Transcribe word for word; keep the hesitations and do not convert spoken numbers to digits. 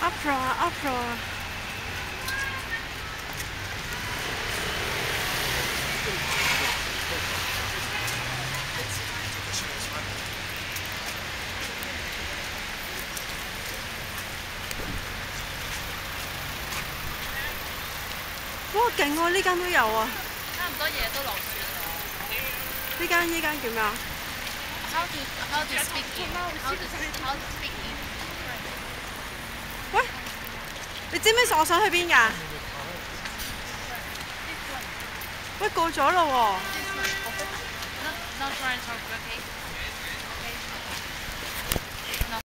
Opera opera。哇，勁喎！呢間都有啊。 差唔多嘢都落雪咗。 呢間呢間叫咩啊 ？How to how to speak in? How to how to speak in? 喂，你知唔知我想去邊㗎？喂，過咗咯喎。 Not not trying to talk, okay?